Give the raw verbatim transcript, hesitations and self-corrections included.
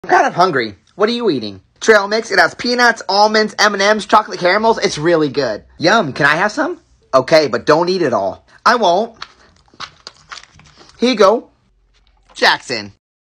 I'm kind of hungry. What are you eating? Trail mix. It has peanuts, almonds, M and M's, chocolate caramels. It's really good. Yum. Can I have some? Okay, but don't eat it all. I won't. Here you go. Jackson.